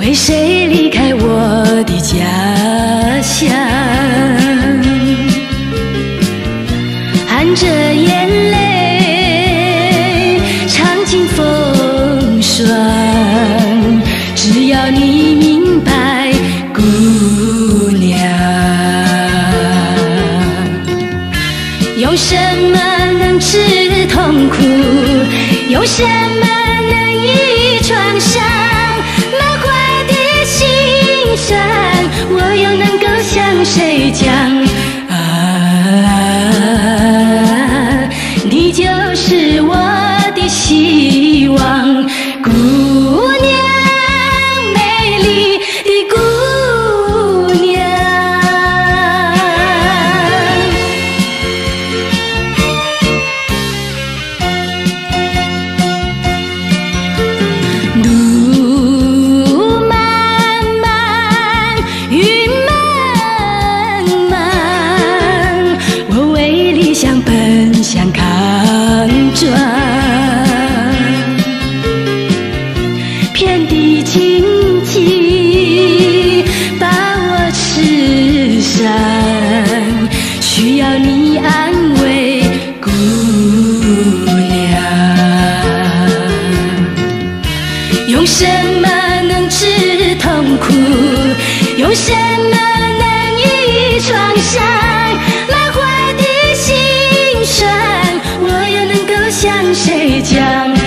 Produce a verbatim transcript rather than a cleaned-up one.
为谁离开我的家乡？含着眼泪，尝尽风霜。只要你明白，姑娘，用什么能治痛苦？用什么能医创伤？满怀的心酸，我又能够向谁讲？啊，你就是我的希望，姑娘，美丽的姑娘。路漫漫，雨漫漫，我为理想奔向抗争。遍地荆棘把我刺伤，需要你安慰，姑娘。用什么能治痛苦？用什么能医创伤？满怀的心酸，我又能够向谁讲？